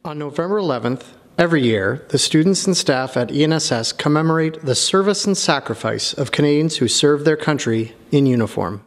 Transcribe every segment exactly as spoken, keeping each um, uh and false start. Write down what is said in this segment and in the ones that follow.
On November eleventh, every year, the students and staff at E N S S commemorate the service and sacrifice of Canadians who serve their country in uniform.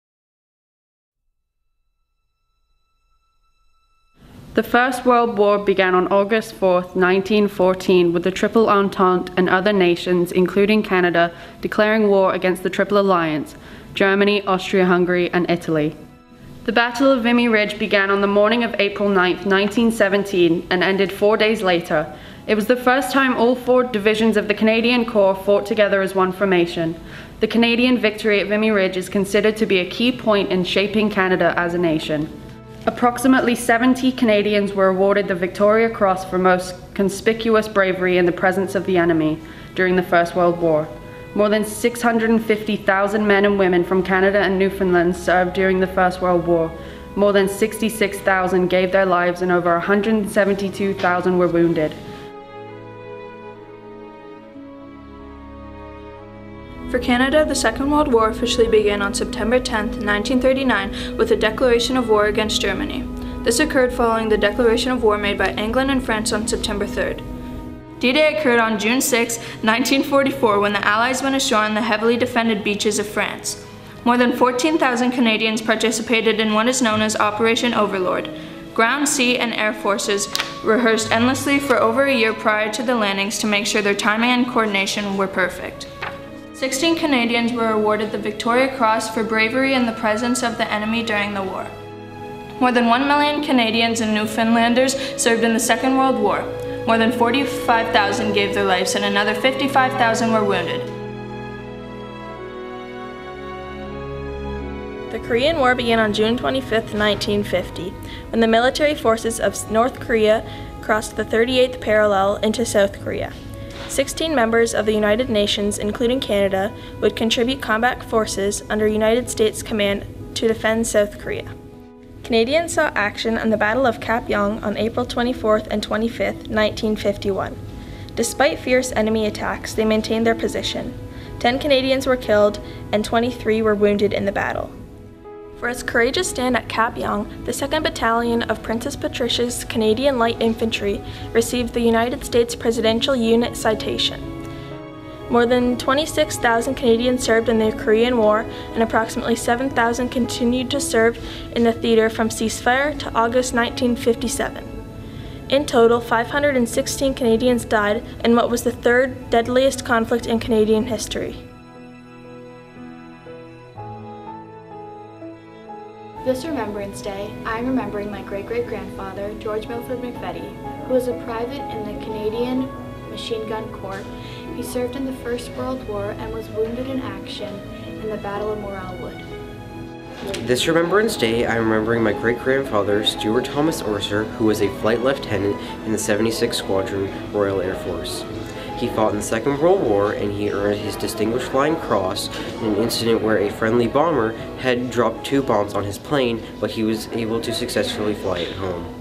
The First World War began on August fourth, nineteen fourteen, with the Triple Entente and other nations, including Canada, declaring war against the Triple Alliance, Germany, Austria-Hungary, and Italy. The Battle of Vimy Ridge began on the morning of April ninth, nineteen seventeen, and ended four days later. It was the first time all four divisions of the Canadian Corps fought together as one formation. The Canadian victory at Vimy Ridge is considered to be a key point in shaping Canada as a nation. Approximately seventy Canadians were awarded the Victoria Cross for most conspicuous bravery in the presence of the enemy during the First World War. More than six hundred fifty thousand men and women from Canada and Newfoundland served during the First World War. More than sixty-six thousand gave their lives and over one hundred seventy-two thousand were wounded. For Canada, the Second World War officially began on September tenth, nineteen thirty-nine, with a declaration of war against Germany. This occurred following the declaration of war made by England and France on September third. D-Day occurred on June sixth, nineteen forty-four, when the Allies went ashore on the heavily defended beaches of France. More than fourteen thousand Canadians participated in what is known as Operation Overlord. Ground, sea, and air forces rehearsed endlessly for over a year prior to the landings to make sure their timing and coordination were perfect. Sixteen Canadians were awarded the Victoria Cross for bravery in the presence of the enemy during the war. More than one million Canadians and Newfoundlanders served in the Second World War. More than forty-five thousand gave their lives and another fifty-five thousand were wounded. The Korean War began on June twenty-fifth, nineteen fifty, when the military forces of North Korea crossed the thirty-eighth parallel into South Korea. Sixteen members of the United Nations, including Canada, would contribute combat forces under United States command to defend South Korea. Canadians saw action on the Battle of Kapyong on April twenty-fourth and twenty-fifth, nineteen fifty-one. Despite fierce enemy attacks, they maintained their position. Ten Canadians were killed and twenty-three were wounded in the battle. For its courageous stand at Kapyong, the second Battalion of Princess Patricia's Canadian Light Infantry received the United States Presidential Unit Citation. More than twenty-six thousand Canadians served in the Korean War, and approximately seven thousand continued to serve in the theater from ceasefire to August nineteen fifty-seven. In total, five hundred sixteen Canadians died in what was the third deadliest conflict in Canadian history. This Remembrance Day, I'm remembering my great-great-grandfather, George Milford McVeety, who was a private in the Canadian Machine Gun Corps. He served in the First World War and was wounded in action in the Battle of Morale Wood. This Remembrance Day, I'm remembering my great-grandfather, Stuart Thomas Orser, who was a flight lieutenant in the seventy-sixth Squadron, Royal Air Force. He fought in the Second World War, and he earned his Distinguished Flying Cross in an incident where a friendly bomber had dropped two bombs on his plane, but he was able to successfully fly it home.